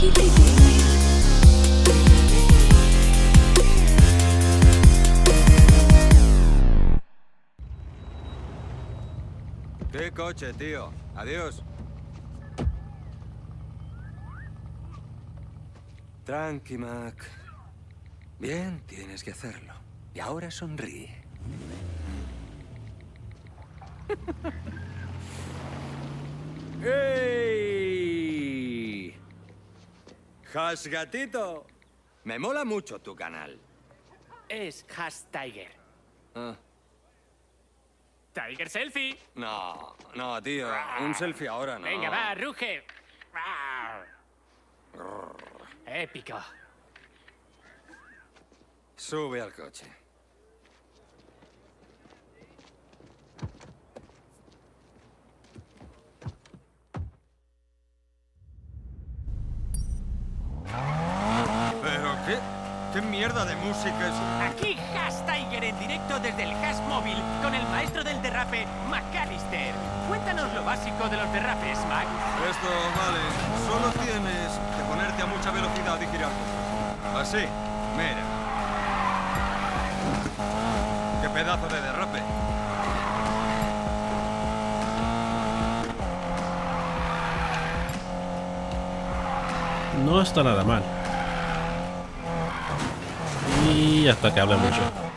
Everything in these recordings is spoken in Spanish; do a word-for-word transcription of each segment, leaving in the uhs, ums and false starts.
¿Qué coche, tío? Adiós. Tranqui, Mac. Bien, tienes que hacerlo. Y ahora sonríe. ¡Ey! ¡Has gatito! Me mola mucho tu canal. Es Has Tiger. Ah. Tiger Selfie. No, no, tío. Un selfie ahora no. Venga, va, ruge. Épico. Sube al coche. ¿Pero qué? ¿Qué mierda de música es? Aquí Has Tiger en directo desde el Has Móvil con el maestro del derrape, McAllister. Cuéntanos lo básico de los derrapes, Mac. Esto, vale. Solo tienes que ponerte a mucha velocidad y girar. Así, mira. ¡Qué pedazo de derrape! No está nada mal. Y hasta que hable mucho.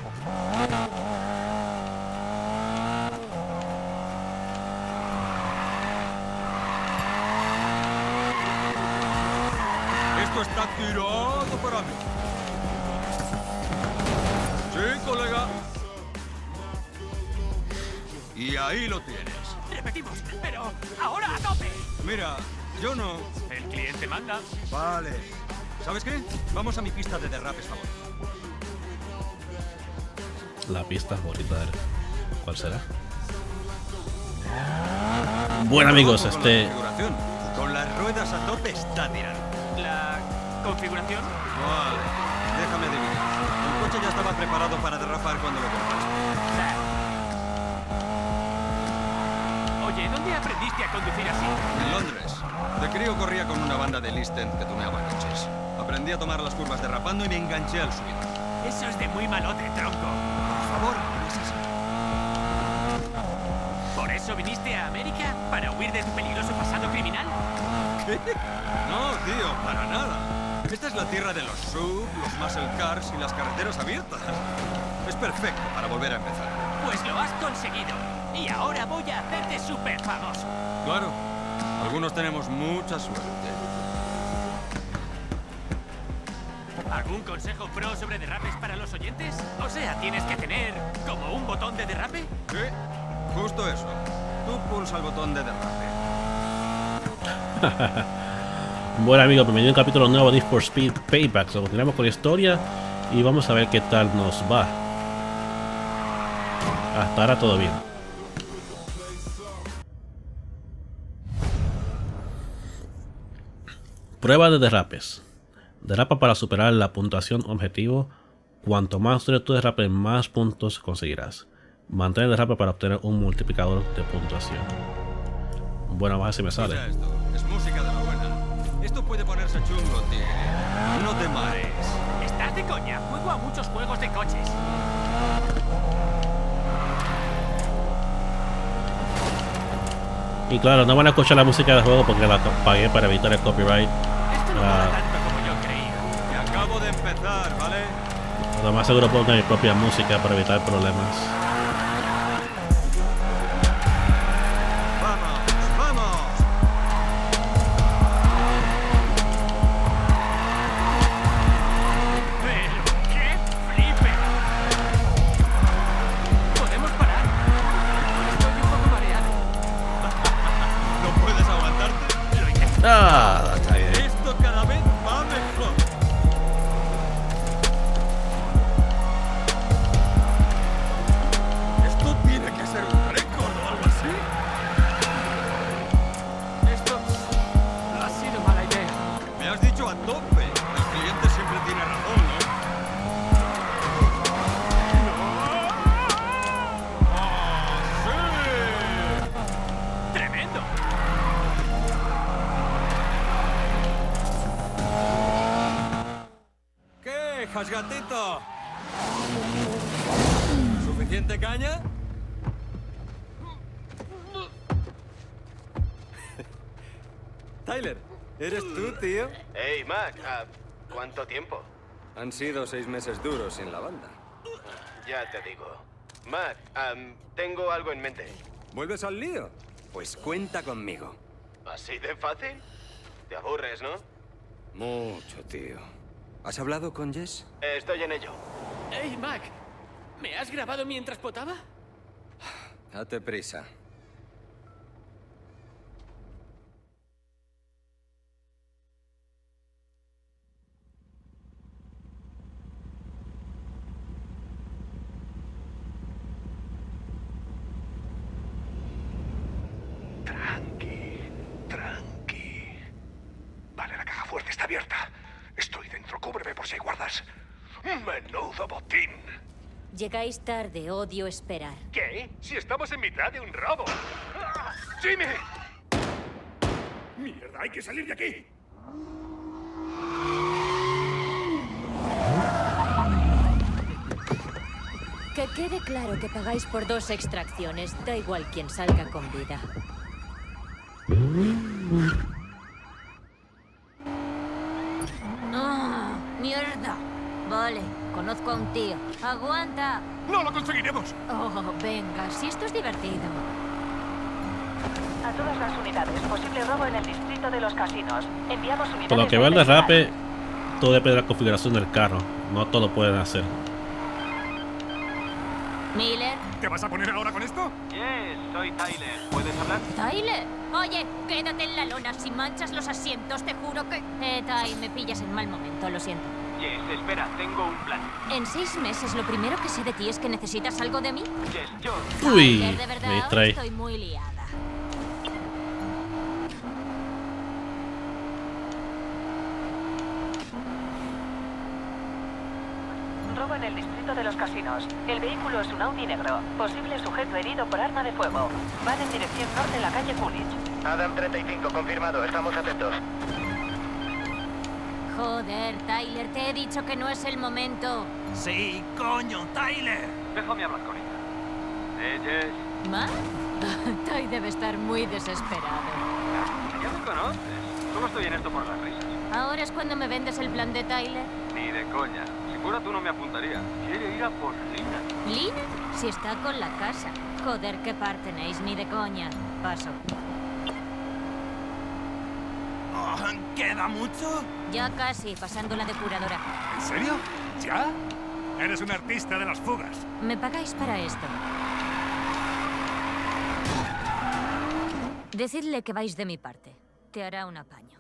Esto está tirado para mí. Sí, colega. Y ahí lo tienes. Repetimos, pero ahora a tope. Mira, yo no. El cliente manda. Vale. ¿Sabes qué? Vamos a mi pista de derrapes favorita. La pista favorita de él. ¿Cuál será? Bueno, amigos, Con este... la configuración. Con las ruedas a tope está tirando. ¿La configuración? Vale. Déjame adivinar. El coche ya estaba preparado para derrapar cuando lo compraste. Oye, ¿dónde aprendiste a conducir así? En Londres. De crío corría con una banda de East End que tuneaba coches. Aprendí a tomar las curvas derrapando y me enganché al subir. Eso es de muy malote, tronco. Por favor, no es así. ¿Por eso viniste a América? ¿Para huir de tu peligroso pasado criminal? ¿Qué? No, tío, para nada. Esta es la tierra de los S U V, los muscle cars y las carreteras abiertas. Es perfecto para volver a empezar. Pues lo has conseguido. Y ahora voy a hacerte súper famoso. Claro. Algunos tenemos mucha suerte. ¿Algún consejo pro sobre derrapes para los oyentes? O sea, ¿tienes que tener como un botón de derrape? Sí, justo eso. Tú pulsa el botón de derrape. Bueno, amigos, bienvenido a un capítulo nuevo de Need for Speed Payback. So, continuamos con la historia y vamos a ver qué tal nos va. Hasta ahora todo bien. Prueba de derrapes. Derrapa para superar la puntuación objetivo. Cuanto más dure tu derrape, más puntos conseguirás. Mantén el derrape para obtener un multiplicador de puntuación. Bueno, vamos a ver si me sale. Escucha esto. Es música de la buena. Esto puede ponerse chungo, tío. No te marees. Estás de coña. Juego a muchos juegos de coches. Y claro, no van a escuchar la música del juego porque la pagué para evitar el copyright. Esto no Ah. va tanto como yo creía. Que acabo de empezar, ¿vale? Lo más seguro pongo mi propia música para evitar problemas. ¡Vamos! ¡Vamos! ¡Pero qué flipe! ¿Podemos parar? Estoy un poco mareado. ¿No puedes aguantarte? Lo intenté. Ah, está bien. Esto cada vez va mejor. Esto tiene que ser un récord o algo así. Esto ha sido mala idea. Me has dicho a tope. El cliente siempre tiene razón, ¿no? ¡Ah, sí! ¡Tremendo! orejas, gatito? ¿Suficiente caña? Tyler, ¿eres tú, tío? Hey, Mac, uh, ¿cuánto tiempo? Han sido seis meses duros sin la banda. Ya te digo. Mac, um, tengo algo en mente. ¿Vuelves al lío? Pues cuenta conmigo. ¿Así de fácil? Te aburres, ¿no? Mucho, tío. ¿Has hablado con Jess? Eh, estoy en ello. Hey, Mac. ¿Me has grabado mientras potaba? Date prisa. Tranqui, tranqui. Vale, la caja fuerte está abierta. Estoy dentro, cúbreme por si hay guardas. ¡Menudo botín! Llegáis tarde, odio esperar. ¿Qué? Si estamos en mitad de un robo. ¡Ah! ¡Jimmy! ¡Mierda, hay que salir de aquí! Que quede claro que pagáis por dos extracciones. Da igual quien salga con vida. ¡Ah! ¡Mierda! Vale, conozco a un tío. ¡Aguanta! ¡No lo conseguiremos! Oh, venga, si esto es divertido. A todas las unidades, posible robo en el distrito de los casinos. Enviamos unidades... Por lo que veo el derrape, todo depende de la configuración del carro. No todo lo pueden hacer. ¿Miller? ¿Te vas a poner ahora con esto? Yes, soy Tyler. ¿Puedes hablar? ¿Tyler? Oye, quédate en la lona. Si manchas los asientos, te juro que... Eh, Ty, me pillas en mal momento, lo siento. Yes, espera, tengo un plan. En seis meses, lo primero que sé de ti es que necesitas algo de mí. Yes, yo. Uy, Tyler, de me verdad, distrae. estoy muy liada. Robo en el distrito de los casinos. El vehículo es un Audi negro. Posible sujeto herido por arma de fuego. Van en dirección norte en la calle Coolidge. Adam treinta y cinco, confirmado. Estamos atentos. Joder, Tyler, te he dicho que no es el momento. Sí, coño, Tyler. Déjame hablar con ella. Eh, Jess. ¿Más? Ty debe estar muy desesperado. Ya me conoces. Solo estoy en esto por las risas. ¿Ahora es cuando me vendes el plan de Tyler? Ni de coña. Si fuera tú no me apuntaría. Quiere ir a por Lina. ¿Lina? Si está con la casa. Joder, qué par tenéis, ni de coña. Paso. Oh, ¿queda mucho? Ya casi, pasando la depuradora. ¿En serio? ¿Ya? Eres un artista de las fugas. ¿Me pagáis para esto? Decidle que vais de mi parte. Te hará un apaño.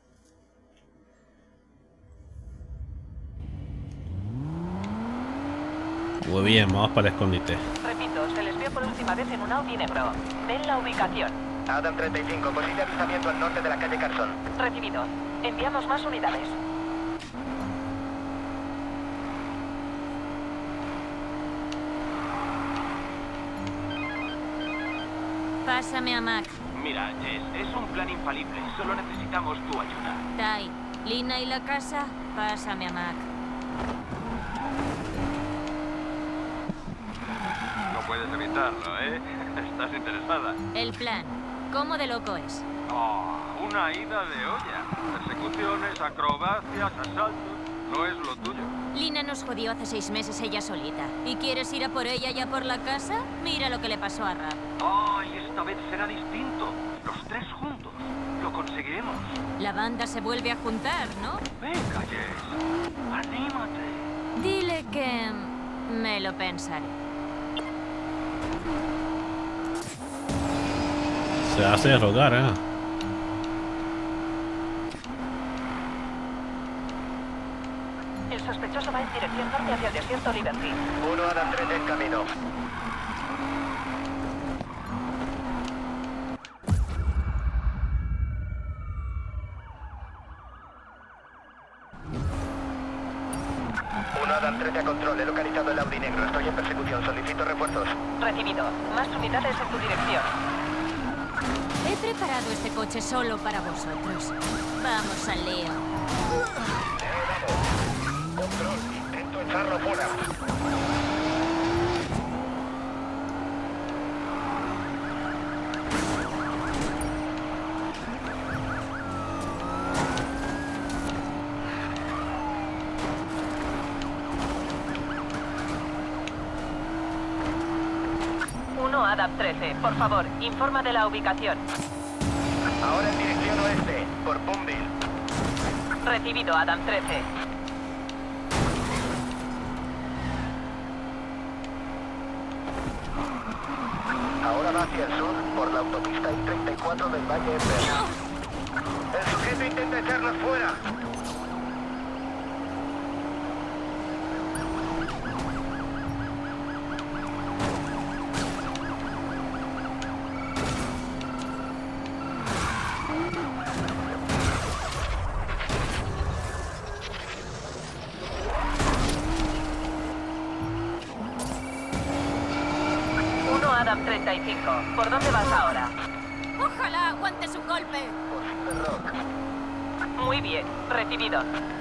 Muy bien, vamos para el escondite. Repito, se les vio por última vez en un Audi negro. Ven la ubicación. Adam treinta y cinco, posible avistamiento al norte de la calle Carson. Recibido. Enviamos más unidades. Pásame a Mac. Mira, Jess, es un plan infalible. Solo necesitamos tu ayuda. Ty, Lina y la casa, pásame a Mac. No puedes evitarlo, ¿eh? ¿Estás interesada? El plan. ¿Cómo de loco es? Oh, una ida de olla. Persecuciones, acrobacias, asaltos. No es lo tuyo. Lina nos jodió hace seis meses ella solita. ¿Y quieres ir a por ella y a por la casa? Mira lo que le pasó a Rap. Oh, y esta vez será distinto. Los tres juntos. Lo conseguiremos. La banda se vuelve a juntar, ¿no? Venga, Jess. Anímate. Dile que... me lo pensaré. Se hace rogar, ¿eh? El sospechoso va en dirección norte hacia el desierto Liberty. Uno Adam tres en camino. Uno Adam trece a control. He localizado el Audi negro. Estoy en persecución. Solicito refuerzos. Recibido. Más unidades en tu dirección. He preparado este coche solo para vosotros. Vamos al lío. Control. lanzarlo fuera. uno Adam trece, por favor, informa de la ubicación. Ahora en dirección oeste, por Boomville. Recibido, Adam trece. Ahora va hacia el sur, por la autopista I treinta y cuatro del Valle Ember. El sujeto intenta echarnos fuera. uno Adam treinta y cinco, ¿por dónde vas ahora? Ojalá aguantes un golpe. Por Silver Rock. Muy bien, recibido.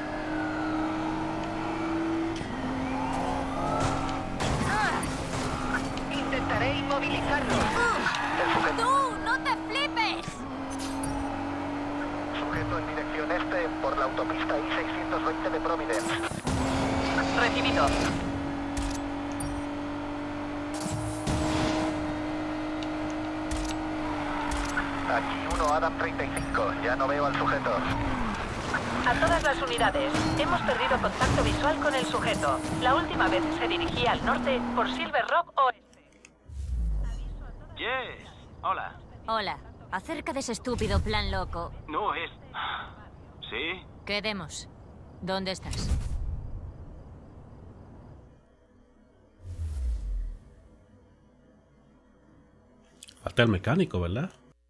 Intentaré inmovilizarlo. El sujeto, ¡Tú, no te flipes! sujeto en dirección este, por la autopista I seiscientos veinte de Providence. Recibido. Aquí uno Adam treinta y cinco, ya no veo al sujeto. A todas las unidades, hemos perdido contacto visual con el sujeto. La última vez se dirigía al norte por Silver Rock Oeste. Yes. Hola. Hola, acerca de ese estúpido plan loco. No es... ¿Sí? Quedemos. ¿Dónde estás? Falta el mecánico, ¿verdad?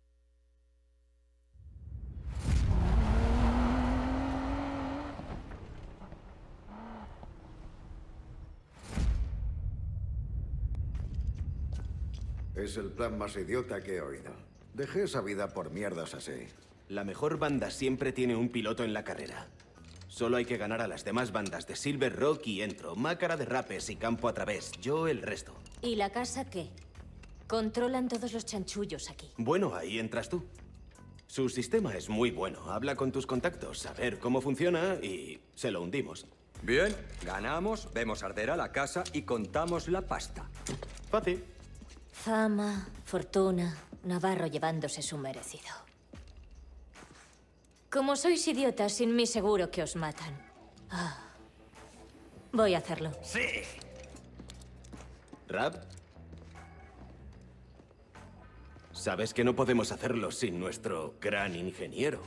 Es el plan más idiota que he oído. Dejé esa vida por mierdas así. La mejor banda siempre tiene un piloto en la carrera. Solo hay que ganar a las demás bandas de Silver Rock y Entro, Mácara de Rapes y Campo a Través. Yo el resto. ¿Y la casa qué? Controlan todos los chanchullos aquí. Bueno, ahí entras tú. Su sistema es muy bueno. Habla con tus contactos, a ver cómo funciona y se lo hundimos. Bien, ganamos, vemos arder a la casa y contamos la pasta. Fácil. Fama, fortuna, Navarro llevándose su merecido. Como sois idiotas, sin mí seguro que os matan. Ah. Voy a hacerlo. Sí. ¿Rap? Sabes que no podemos hacerlo sin nuestro gran ingeniero.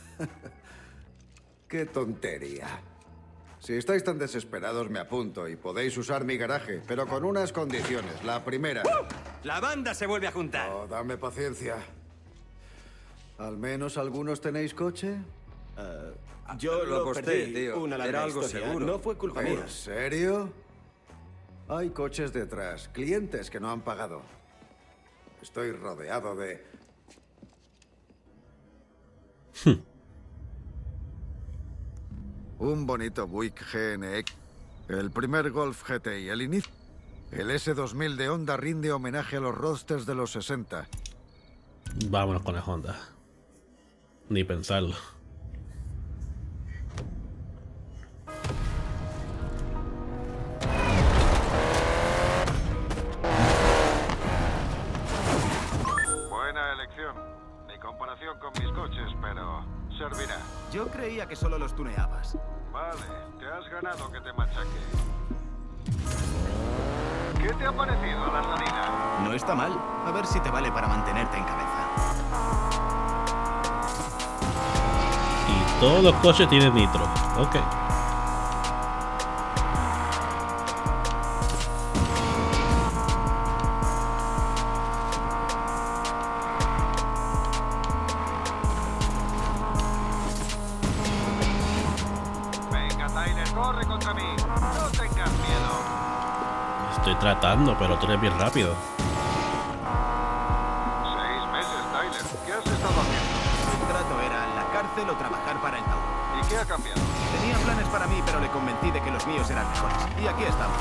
¡Qué tontería! Si estáis tan desesperados, me apunto y podéis usar mi garaje, pero con unas condiciones. La primera... La banda se vuelve a juntar. Oh, dame paciencia. ¿Al menos algunos tenéis coche? Uh, yo lo lo, aposté, perdí. tío. Una larga Era algo historia. seguro. No fue culpa mía. ¿En serio? Hay coches detrás, clientes que no han pagado. Estoy rodeado de... Un bonito Buick G N X, el primer Golf G T I, el inicio. El S dos mil de Honda rinde homenaje a los roadsters de los sesenta. Vámonos con el Honda. Ni pensarlo. Buena elección. Ni comparación con mis coches, pero servirá. Yo creía que solo los tuneabas. Vale, te has ganado que te machaque. ¿Qué te ha parecido la salida? No está mal. A ver si te vale para mantenerte en cabeza. Y todos los coches tienen nitro. Ok. Venga, Tyler, corre contra mí. No tengas miedo. Estoy tratando, pero tú eres bien rápido. Seis meses, Tyler. ¿Qué has estado haciendo? El trato era la cárcel o trabajar para el Tau. ¿Y qué ha cambiado? Tenía Tenía planes para mí, pero le convencí de que los míos eran mejores. Y aquí estamos.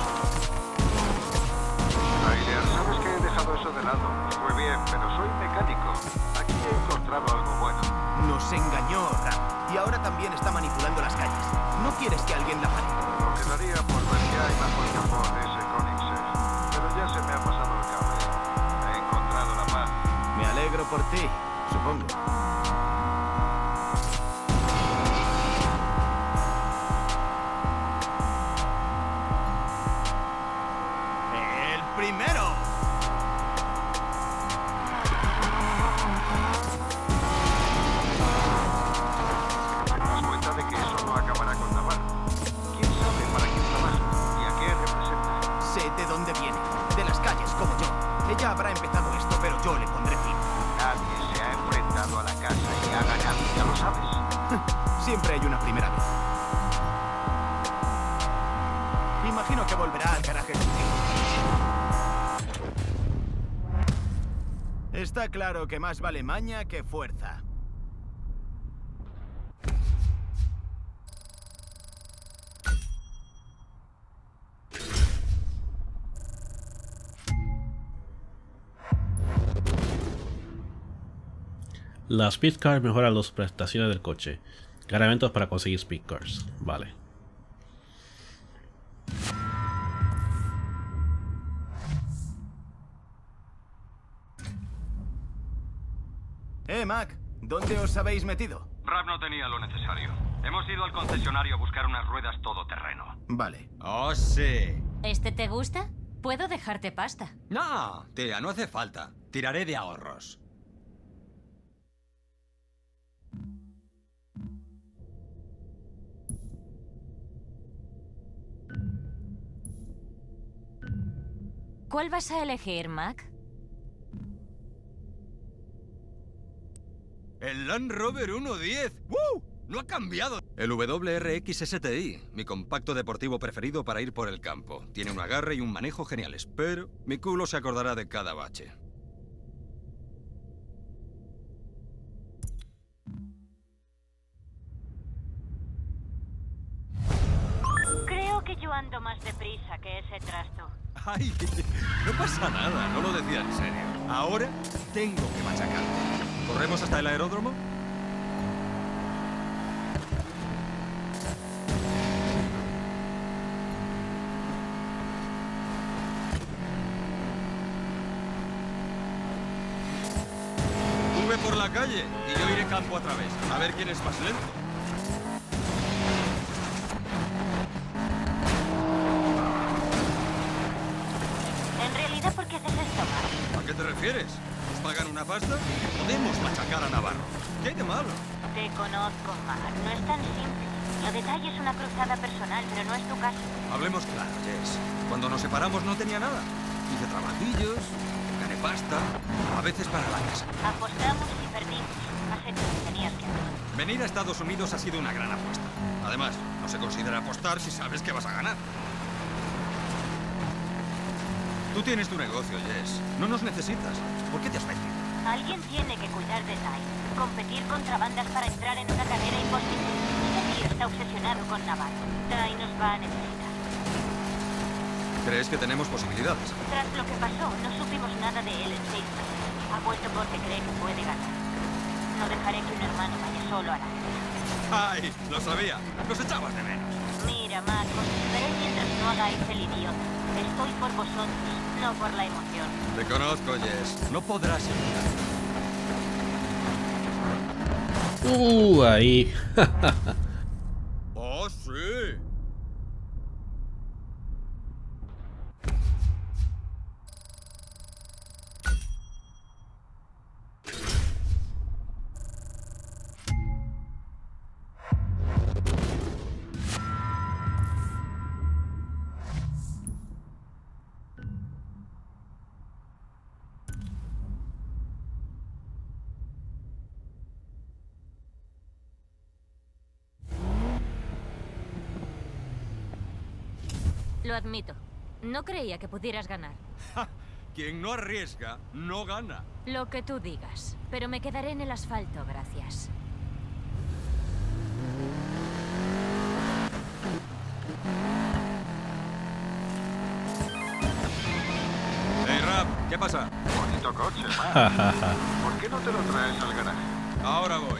Ryder, sabes que he dejado eso de lado. Muy bien, pero soy mecánico. Aquí he encontrado algo bueno. Nos engañó, Ram. Y ahora también está manipulando las calles. ¿No quieres que alguien la pare? Lo que daría por ver qué hay bajo el capó de ese Koenigsegg. Pero ya se me ha pasado el cable. He encontrado la paz. Me alegro por ti, supongo. ¡El primero! ¿Te das cuenta de que eso no acabará con Navarro? ¿Quién sabe para quién trabaja y a qué representa? Sé de dónde viene, de las calles como yo. Ella habrá empezado esto, pero yo le pondré fin. Nadie se ha enfrentado a la casa y ha ganado, ya lo sabes. Siempre hay una primera vez. Imagino que volverá al garaje contigo. Está claro que más vale maña que fuerza. La Speed Car mejora las prestaciones del coche. Gana eventos para conseguir Speed Cars. Vale. Eh, Mac, ¿dónde os habéis metido? Rap no tenía lo necesario. Hemos ido al concesionario a buscar unas ruedas todoterreno. Vale. ¡Oh, sí! ¿Este te gusta? Puedo dejarte pasta. No, tía, no hace falta. Tiraré de ahorros. ¿Cuál vas a elegir, Mac? El Land Rover uno diez. ¡Woo! ¡No ha cambiado! El W R X S T I, mi compacto deportivo preferido para ir por el campo. Tiene un agarre y un manejo geniales, pero mi culo se acordará de cada bache. Creo que yo ando más deprisa que ese trasto. ¡Ay! No pasa nada, no lo decía en serio. Ahora tengo que machacarte. ¿Corremos hasta el aeródromo? Sube por la calle y yo iré campo a través. A ver quién es más lento. En realidad, ¿por qué haces esto, Mac? ¿A qué te refieres? ¿Nos pagan una pasta? Podemos machacar a Navarro. ¿Qué hay de malo? Te conozco, Mac. No es tan simple. Lo detalle es una cruzada personal, pero no es tu caso. Hablemos claro, Jess. Cuando nos separamos no tenía nada. Hice trabajillos, gané pasta, a veces para la casa. Apostamos y perdimos. Has hecho lo que tenías que hacer. Venir a Estados Unidos ha sido una gran apuesta. Además, no se considera apostar si sabes que vas a ganar. Tú tienes tu negocio, Jess. No nos necesitas. ¿Por qué te has metido? Alguien tiene que cuidar de Ty. Competir contra bandas para entrar en una carrera imposible. Ese tío está obsesionado con Navarro. Ty nos va a necesitar. ¿Crees que tenemos posibilidades? Tras lo que pasó, no supimos nada de él en seis meses. Ha vuelto porque cree que puede ganar. No dejaré que un hermano vaya solo a la guerra. ¡Ay! Lo sabía. Nos echabas de menos. Mira, Mac, os ayudaré mientras no hagáis el idiota. Estoy por vosotros, no por la emoción. Te conozco, Jess. No podrás evitarlo. Uh, ahí. ¡Oh, sí! Lo admito. No creía que pudieras ganar. ¡Ja! Quien no arriesga, no gana. Lo que tú digas. Pero me quedaré en el asfalto, gracias. ¿Qué pasa? Bonito coche, Mac. ¿Por qué no te lo traes al garaje? Ahora voy.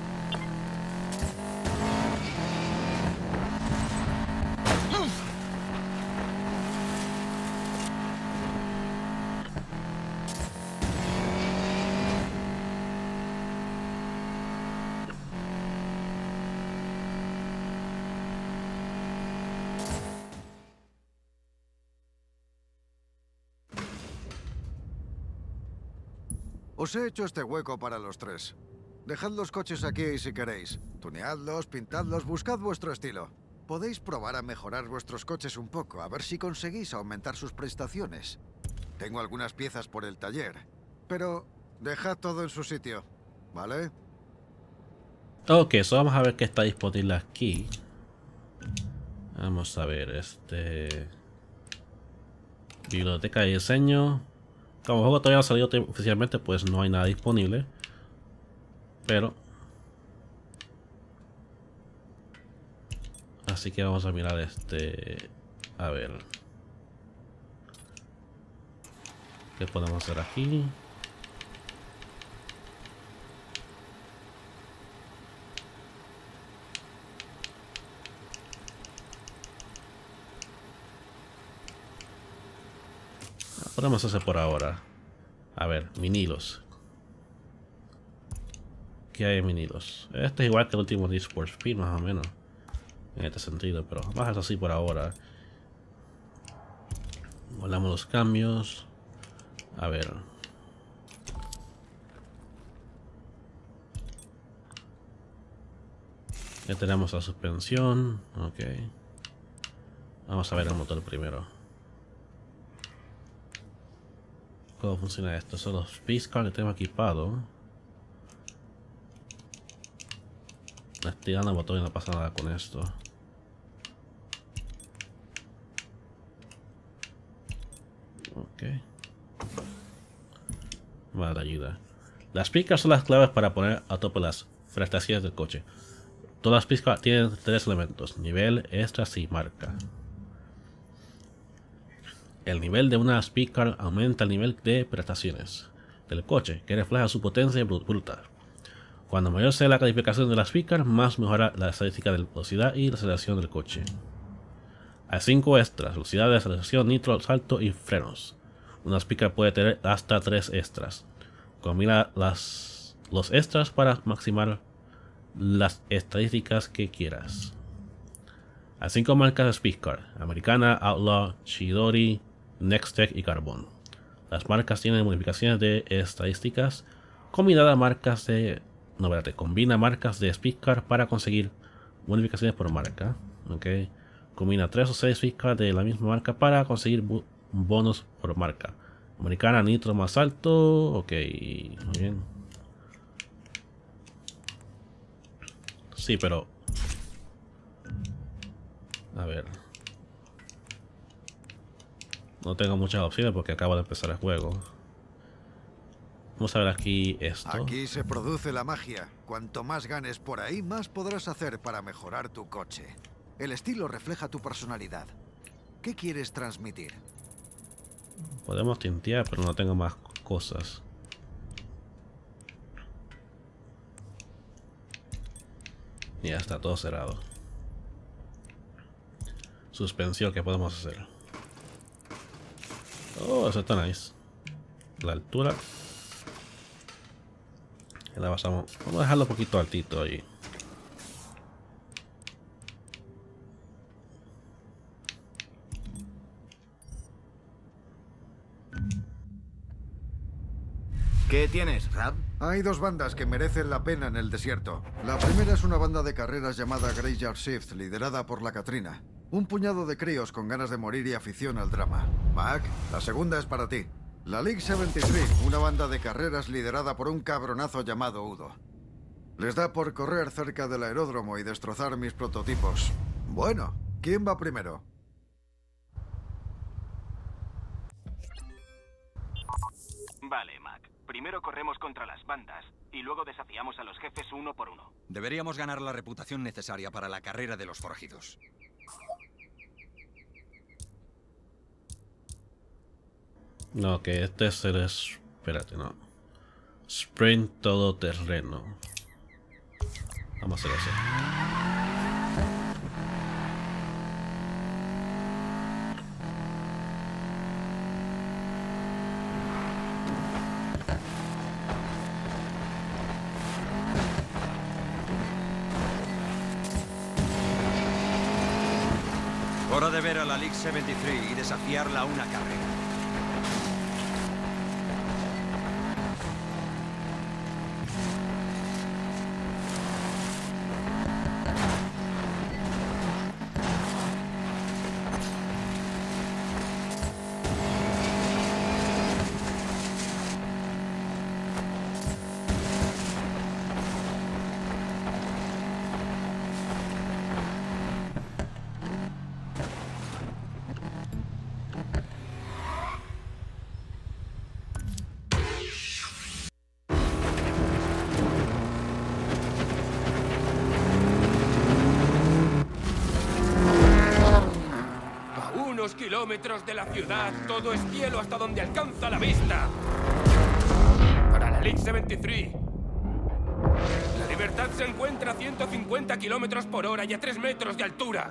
Os he hecho este hueco para los tres. Dejad los coches aquí si queréis. Tuneadlos, pintadlos, buscad vuestro estilo. Podéis probar a mejorar vuestros coches un poco, a ver si conseguís aumentar sus prestaciones. Tengo algunas piezas por el taller, pero dejad todo en su sitio, ¿vale? Ok, so vamos a ver qué está disponible aquí. Vamos a ver, este... biblioteca de diseño. Como el juego todavía no ha salido oficialmente, pues no hay nada disponible. Pero... así que vamos a mirar este... a ver... ¿qué podemos hacer aquí? Podemos hacer por ahora. A ver, minilos. ¿Qué hay en minilos? Este es igual que el último Need for Speed, más o menos. En este sentido, pero vamos a hacer así por ahora. Volamos los cambios. A ver. Ya tenemos la suspensión. Ok. Vamos a ver el motor primero. ¿Cómo funciona esto? Son los Speed Car que tengo equipado. Estoy dando el botón y no pasa nada con esto. Ok. Vale, ayuda. Las picas son las claves para poner a tope las prestaciones del coche. Todas las picas tienen tres elementos: nivel, extras y marca. El nivel de una speedcar aumenta el nivel de prestaciones del coche, que refleja su potencia bruta. Cuando mayor sea la calificación de la speedcar, más mejora la estadística de velocidad y la aceleración del coche. Hay cinco extras: velocidad, de aceleración, nitro, salto y frenos. Una speedcar puede tener hasta tres extras. Combina las, los extras para maximizar las estadísticas que quieras. Hay cinco marcas de speedcar: Americana, Outlaw, Chidori, Nextech y Carbon. Las marcas tienen modificaciones de estadísticas combinada marcas de... no, espérate, combina marcas de speedcar para conseguir modificaciones por marca. Ok. Combina tres o seis speedcar de la misma marca para conseguir bonos por marca. Americana, nitro más alto. Ok, muy bien. Sí, pero... a ver. No tengo muchas opciones porque acabo de empezar el juego. Vamos a ver aquí esto. Aquí se produce la magia. Cuanto más ganes por ahí, más podrás hacer para mejorar tu coche. El estilo refleja tu personalidad. ¿Qué quieres transmitir? Podemos tintear, pero no tengo más cosas. Ya está todo cerrado. Suspensión, ¿qué podemos hacer? Oh, eso está nice. La altura. La basamos. Vamos a dejarlo un poquito altito ahí. ¿Qué tienes, Rab? Hay dos bandas que merecen la pena en el desierto. La primera es una banda de carreras llamada Graveyard Shift, liderada por la Katrina. Un puñado de críos con ganas de morir y afición al drama. Mac, la segunda es para ti. La League setenta y tres, una banda de carreras liderada por un cabronazo llamado Udo. Les da por correr cerca del aeródromo y destrozar mis prototipos. Bueno, ¿quién va primero? Vale, Mac. Primero corremos contra las bandas y luego desafiamos a los jefes uno por uno. Deberíamos ganar la reputación necesaria para la carrera de los forajidos. No, que este es el... Espérate, no. Sprint todoterreno. Vamos a hacer eso. Hora de ver a la League setenta y tres y desafiarla a una carrera. Kilómetros de la ciudad, todo es cielo hasta donde alcanza la vista. Para la League setenta y tres. La libertad se encuentra a ciento cincuenta kilómetros por hora y a tres metros de altura.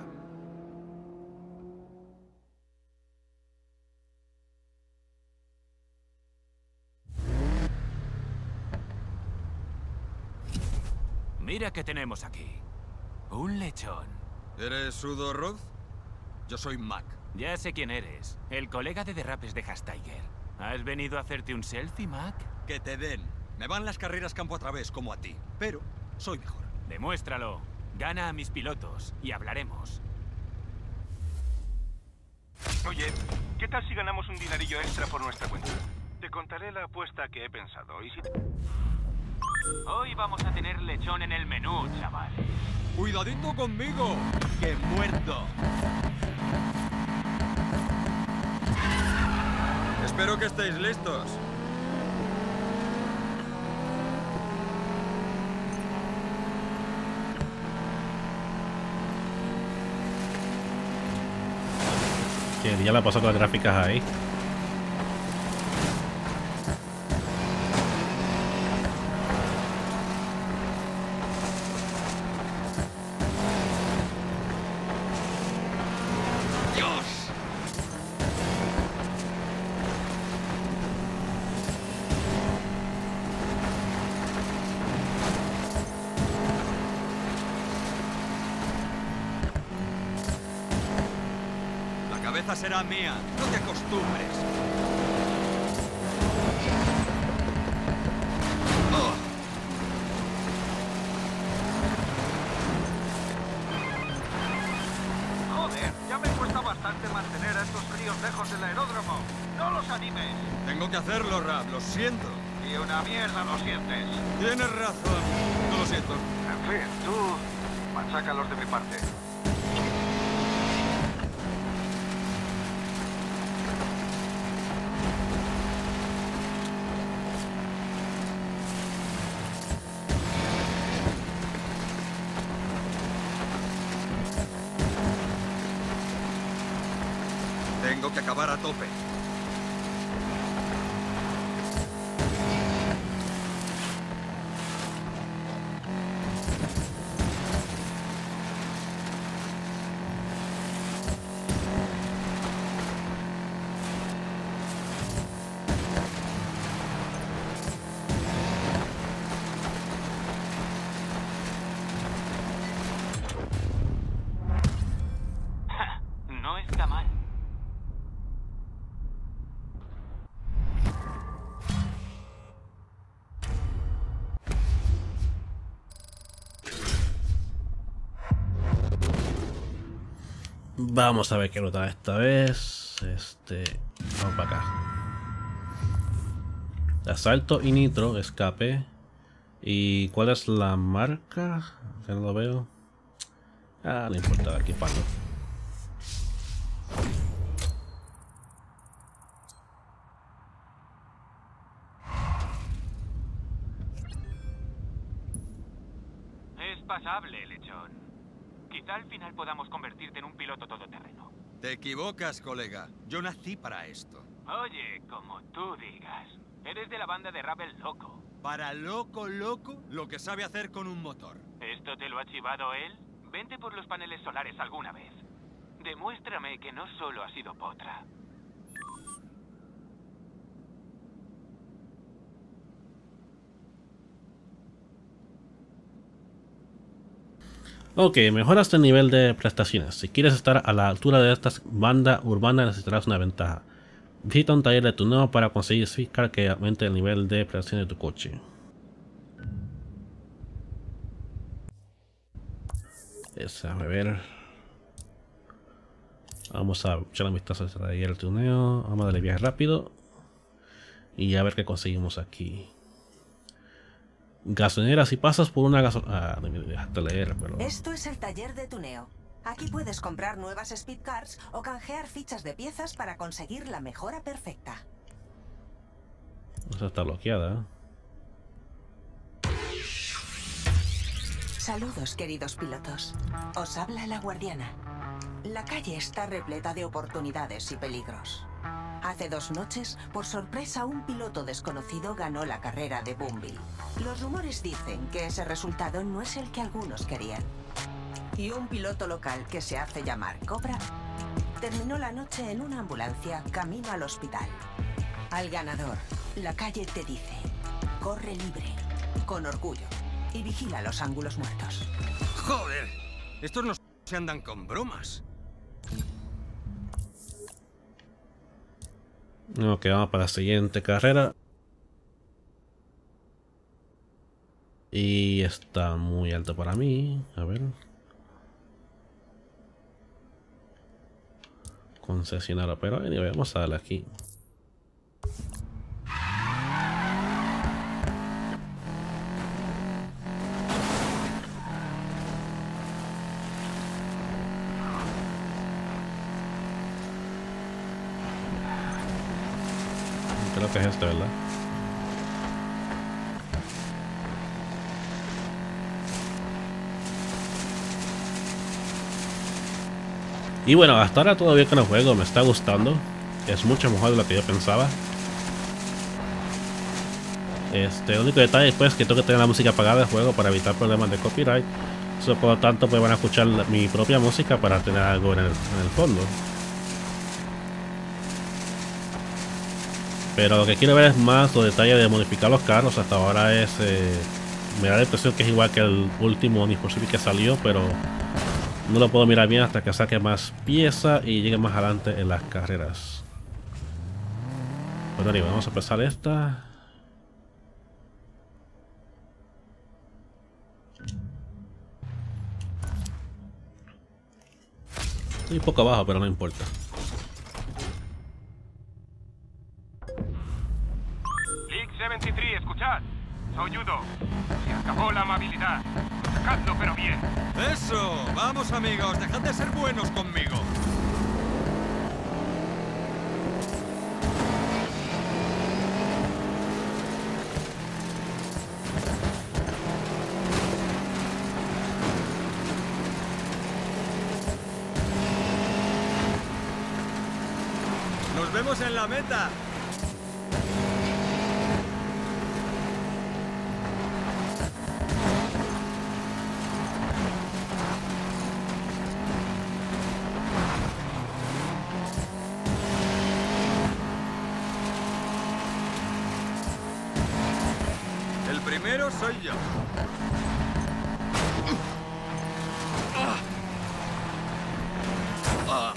Mira qué tenemos aquí. Un lechón. ¿Eres Udo Roth? Yo soy Mac. Ya sé quién eres. El colega de derrapes de Hastiger. ¿Has venido a hacerte un selfie, Mac? Que te den. Me van las carreras campo a través como a ti, pero soy mejor. Demuéstralo. Gana a mis pilotos y hablaremos. Oye, ¿qué tal si ganamos un dinerillo extra por nuestra cuenta? Te contaré la apuesta que he pensado y si... Hoy vamos a tener lechón en el menú, chavales. ¡Cuidadito conmigo! ¡Que muerto! Espero que estéis listos. Que ya la pasó con las gráficas ahí. Será mía, no te acostumbres. Oh. Joder, ya me cuesta bastante mantener a estos críos lejos del aeródromo. No los animes. Tengo que hacerlo, Rap, lo siento. Y una mierda lo sientes. Tienes razón, no lo siento. En fin, tú machácalos de mi parte. Tengo que acabar a tope. No está mal. Vamos a ver qué nota esta vez. Este. Vamos para acá. Asalto y nitro, escape. ¿Y cuál es la marca? Que no lo veo. Ah, no importa, aquí paso. Es pasable, lechón. Quizá al final podamos convertirte en un piloto todoterreno. Te equivocas, colega. Yo nací para esto. Oye, como tú digas. Eres de la banda de rap El Loco. Para loco, loco, lo que sabe hacer con un motor. ¿Esto te lo ha chivado él? Vente por los paneles solares alguna vez. Demuéstrame que no solo ha sido potra. Ok, mejoras el nivel de prestaciones. Si quieres estar a la altura de esta banda urbana necesitarás una ventaja. Visita un taller de tuneo para conseguir Speedcar que aumente el nivel de prestaciones de tu coche. Déjame ver. Vamos a echar un vistazo a este taller de tuneo. Vamos a darle viaje rápido. Y a ver qué conseguimos aquí. Gasolinera, si pasas por una gasolinera... Ah, déjate leer, pero... Esto es el taller de tuneo. Aquí puedes comprar nuevas speedcars o canjear fichas de piezas para conseguir la mejora perfecta. Esa está bloqueada. Saludos, queridos pilotos. Os habla la guardiana. La calle está repleta de oportunidades y peligros. Hace dos noches, por sorpresa, un piloto desconocido ganó la carrera de Boomville. Los rumores dicen que ese resultado no es el que algunos querían. Y un piloto local que se hace llamar Cobra terminó la noche en una ambulancia camino al hospital. Al ganador, la calle te dice: corre libre, con orgullo, y vigila los ángulos muertos. ¡Joder! Estos no se andan con bromas. Ok, vamos para la siguiente carrera. Y está muy alto para mí. A ver. Concesionario, pero anyway, vamos a darle aquí. Creo que es este, ¿verdad? Y bueno, hasta ahora todo bien con el juego, me está gustando. Es mucho mejor de lo que yo pensaba. Este, el único detalle pues, es que tengo que tener la música apagada del juego para evitar problemas de copyright. So, por lo tanto, pues van a escuchar la, mi propia música para tener algo en el, en el fondo. Pero lo que quiero ver es más los detalles de modificar los carros. Hasta ahora es... Eh, me da la impresión que es igual que el último Need for Speed que salió, pero no lo puedo mirar bien hasta que saque más pieza y llegue más adelante en las carreras. Bueno, arriba, vamos a empezar esta. Estoy un poco abajo, pero no importa. League setenta y tres, escuchad. Soy Udo. Se acabó la amabilidad. Sacadlo, pero bien. ¡Eso! Vamos, amigos, dejad de ser buenos conmigo. ¡Nos vemos en la meta! El primero soy yo. Ah. Ah.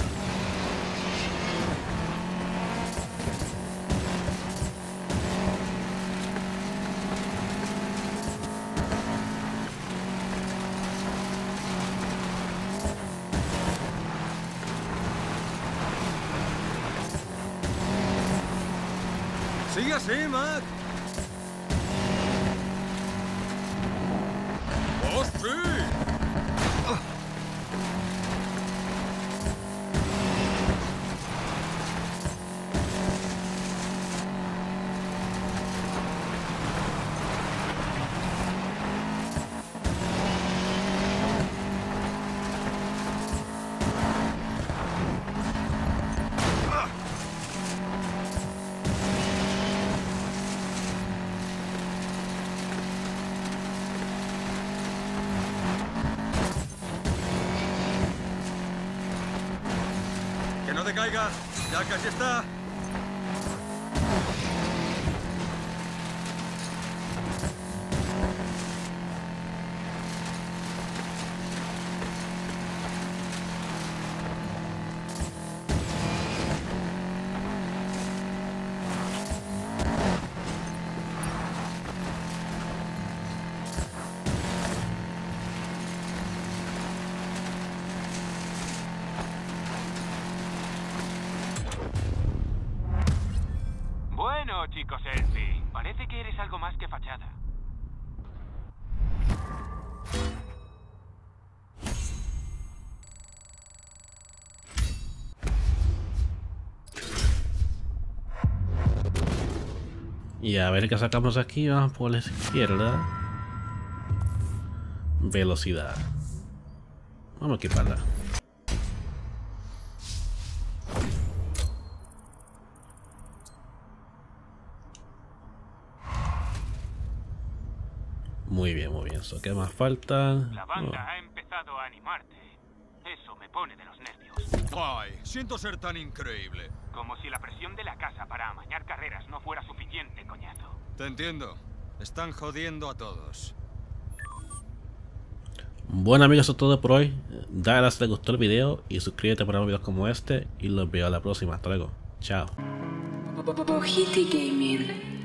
Sigue así, Mac. ¡Oh, sí! Ah. no te caigas. Ya casi está. Bueno, chico selfie, parece que eres algo más que fachada. Y a ver qué sacamos aquí. Vamos por la izquierda. Velocidad. Vamos a equiparla. Muy bien, muy bien. ¿So qué más falta? La banda Oh. ha empezado a animarte. Eso me pone de los nervios. Ay, siento ser tan increíble. Como si la presión de la casa para amañar carreras no fuera suficiente, coñazo. Te entiendo. Están jodiendo a todos. Bueno amigos, eso es todo por hoy. Dale like si te gustó el video y suscríbete para más videos como este. Y los veo a la próxima. Hasta luego. Chao. Pojiti Gaming.